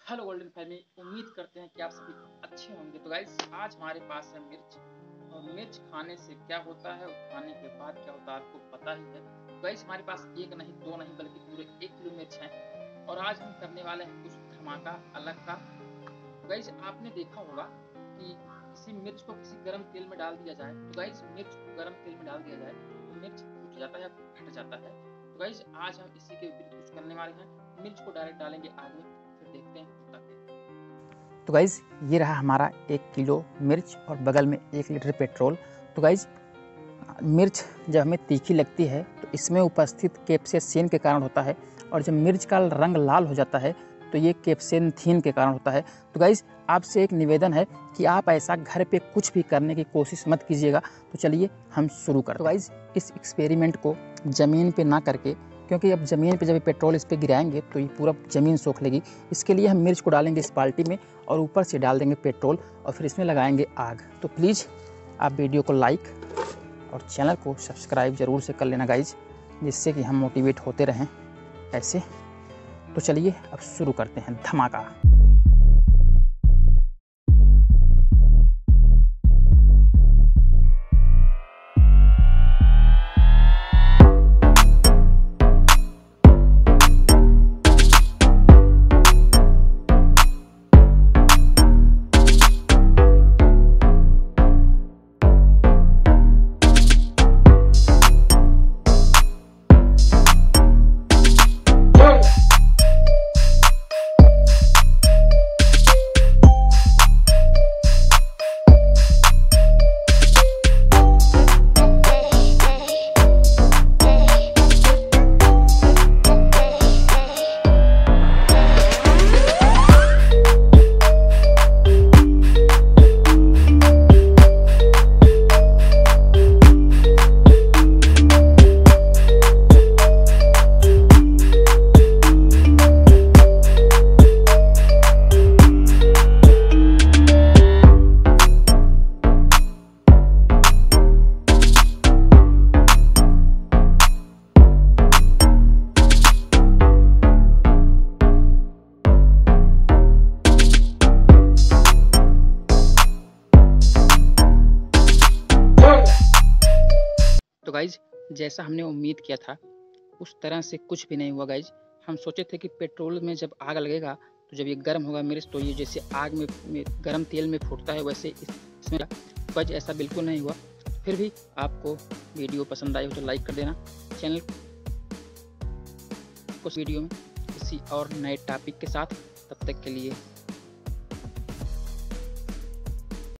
Hello golden family, उम्मीद करते हैं कि आप सभी अच्छे होंगे। तो गाइस आज हमारे पास है मिर्च, और मिर्च खाने से क्या होता है और खाने के बाद क्या होता है आपको पता ही है। तो गाइस हमारे पास एक नहीं दो नहीं बल्कि पूरे 1 किलो मिर्च है, और आज हम करने वाले हैं कुछ धमाका अलग का। तो गाइस आपने देखा होगा कि किसी मिर्च को किसी गर्म तेल में डाल दिया जाए, तो गाइस मिर्च को गर्म तेल में डाल दिया जाए तो मिर्च फूट जाता है, फट जाता है। तो गाइस आज हम इसी के विपरीत कुछ करने वाले हैं, मिर्च को डायरेक्ट डालेंगे आग में, फिर देखते हैं होता क्या। तो गाइज़ ये रहा हमारा 1 किलो मिर्च और बगल में 1 लीटर पेट्रोल। तो गाइज़ मिर्च जब हमें तीखी लगती है तो इसमें उपस्थित कैप्सेसिन के कारण होता है, और जब मिर्च का रंग लाल हो जाता है तो ये कैप्सेंथीन के कारण होता है। तो गाइज़ आपसे एक निवेदन है कि आप ऐसा घर पे कुछ भी करने की कोशिश मत कीजिएगा। तो चलिए हम शुरू करते हैं। तो गाइज़ इस एक्सपेरिमेंट को ज़मीन पे ना करके, क्योंकि अब ज़मीन पे जब पेट्रोल इस पर गिराएंगे तो ये पूरा ज़मीन सोख लेगी। इसके लिए हम मिर्च को डालेंगे इस बाल्टी में और ऊपर से डाल देंगे पेट्रोल और फिर इसमें लगाएंगे आग। तो प्लीज़ आप वीडियो को लाइक और चैनल को सब्सक्राइब ज़रूर से कर लेना गाइज, जिससे कि हम मोटिवेट होते रहें ऐसे। तो चलिए अब शुरू करते हैं धमाका। तो गाइज जैसा हमने उम्मीद किया था उस तरह से कुछ भी नहीं हुआ गाइज। हम सोचे थे कि पेट्रोल में जब आग लगेगा तो जब ये गर्म होगा मिर्च तो ये जैसे आग में गर्म तेल में फूटता है वैसे इसमें गाइज ऐसा बिल्कुल नहीं हुआ। फिर भी आपको वीडियो पसंद आई हो तो लाइक कर देना, चैनल को वीडियो में किसी और नए टॉपिक के साथ। तब तक के लिए